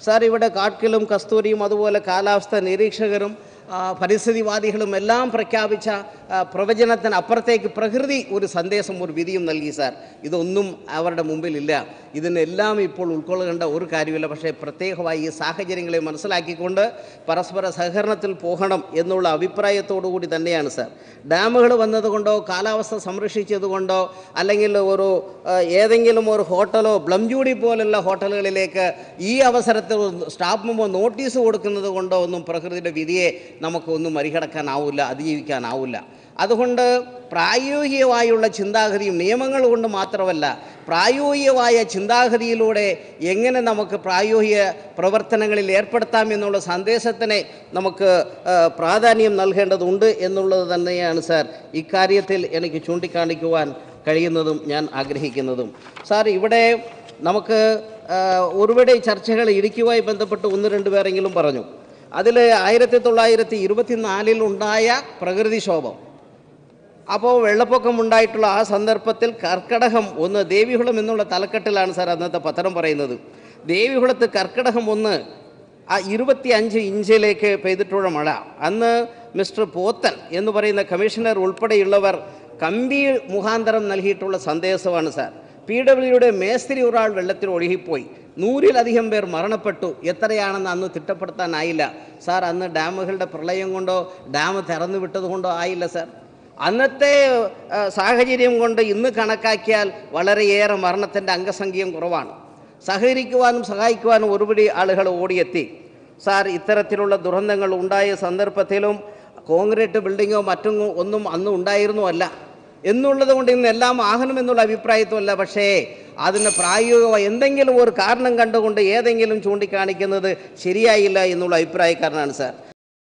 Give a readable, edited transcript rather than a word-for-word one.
Sir, ഇവിടെ കാട്കിലും കസ്തൂരിയും അതുപോലെ കാലാവസ്ഥ നിരീക്ഷകരും പരിസ്ഥിതിവാദികളും എല്ലാം പ്രഖ്യാപിച്ച പ്രവചനത്തിന് അപ്പുറത്തേക്ക് പ്രകൃതി ഒരു സന്ദേശം, ഒരു വിധിയും നൽകി സാർ. ഇതൊന്നും അവരുടെ മുമ്പിലില്ല. ഇതിനെല്ലാം ഇപ്പോൾ ഉൾക്കൊള്ളേണ്ട ഒരു കാര്യമില്ല. പക്ഷേ പ്രത്യേകമായി ഈ സാഹചര്യങ്ങളെ മനസ്സിലാക്കിക്കൊണ്ട് പരസ്പര സഹകരണത്തിൽ പോകണം എന്നുള്ള അഭിപ്രായത്തോടു കൂടി തന്നെയാണ് സാർ. ഡാമുകൾ വന്നതുകൊണ്ടോ കാലാവസ്ഥ സംരക്ഷിച്ചതുകൊണ്ടോ അല്ലെങ്കിൽ ഏതെങ്കിലും ഒരു ഹോട്ടലോ ബ്ലംജൂഡി പോലുള്ള ഹോട്ടലുകളിലേക്ക് ഈ അവസരത്തിൽ സ്റ്റാഫ് മെമ്പർ നോട്ടീസ് കൊടുക്കുന്നത് കൊണ്ടോ ഒന്നും പ്രകൃതിയുടെ വിധിയെ നമുക്കൊന്നും മറികടക്കാനാവില്ല, അതിജീവിക്കാനാവില്ല. അതുകൊണ്ട് പ്രായോഗികമായുള്ള ചിന്താഗതിയും നിയമങ്ങൾ കൊണ്ട് മാത്രമല്ല, പ്രായോഗികമായ ചിന്താഗതിയിലൂടെ എങ്ങനെ നമുക്ക് പ്രായോഗിക പ്രവർത്തനങ്ങളിൽ ഏർപ്പെടുത്താമെന്നുള്ള സന്ദേശത്തിനെ നമുക്ക് പ്രാധാന്യം നൽകേണ്ടതുണ്ട് എന്നുള്ളത് തന്നെയാണ് സാർ ഇക്കാര്യത്തിൽ എനിക്ക് ചൂണ്ടിക്കാണിക്കുവാൻ കഴിയുന്നതും ഞാൻ ആഗ്രഹിക്കുന്നതും. സാർ, ഇവിടെ നമുക്ക് ഒരുപാട് ചർച്ചകൾ ഇടുക്കിയുമായി ബന്ധപ്പെട്ട് 1-2 പേരെങ്കിലും പറഞ്ഞു. അതിൽ 1924 ഉണ്ടായ പ്രകൃതിക്ഷോഭം, അപ്പോൾ വെള്ളപ്പൊക്കം ഉണ്ടായിട്ടുള്ള ആ സന്ദർഭത്തിൽ കർക്കടകം 1 ദേവികുളം എന്നുള്ള തലക്കെട്ടിലാണ് സാർ അന്നത്തെ പത്രം പറയുന്നത്. ദേവികുളത്ത് കർക്കടകം 1 ആ 25 ഇഞ്ചിലേക്ക് പെയ്തിട്ടുള്ള മഴ. അന്ന് മിസ്റ്റർ പോത്തൻ എന്ന് പറയുന്ന കമ്മീഷണർ ഉൾപ്പെടെയുള്ളവർ കമ്പി മുഖാന്തരം നൽകിയിട്ടുള്ള സന്ദേശമാണ് സാർ. PWയുടെ മേസ്തിരി ഒരാൾ വെള്ളത്തിൽ ഒഴുകിപ്പോയി, 100-ലധികം പേർ മരണപ്പെട്ടു. എത്രയാണെന്ന് അന്ന് തിട്ടപ്പെടുത്താനായില്ല സാർ. അന്ന് ഡാമുകളുടെ പ്രളയം കൊണ്ടോ ഡാം തുറന്നു വിട്ടതുകൊണ്ടോ ആയില്ല സാർ. അന്നത്തെ സാഹചര്യം കൊണ്ട് ഇന്ന് കണക്കാക്കിയാൽ വളരെയേറെ മരണത്തിൻ്റെ അംഗസംഖ്യയും കുറവാണ്. സഹകരിക്കുവാനും സഹായിക്കുവാനും ഒരുപടി ആളുകൾ ഓടിയെത്തി സാർ. ഇത്തരത്തിലുള്ള ദുരന്തങ്ങൾ ഉണ്ടായ സന്ദർഭത്തിലും കോൺക്രീറ്റ് ബിൽഡിങ്ങോ മറ്റും ഒന്നും അന്ന് ഉണ്ടായിരുന്നുവല്ല എന്നുള്ളത് കൊണ്ട് ഇന്നെല്ലാം ആകണമെന്നുള്ള അഭിപ്രായത്വമല്ല. പക്ഷേ അതിന് പ്രായോഗികമായി എന്തെങ്കിലും ഒരു കാരണം കണ്ടുകൊണ്ട് ഏതെങ്കിലും ചൂണ്ടിക്കാണിക്കുന്നത് ശരിയായില്ല എന്നുള്ള അഭിപ്രായക്കാരനാണ് സാർ.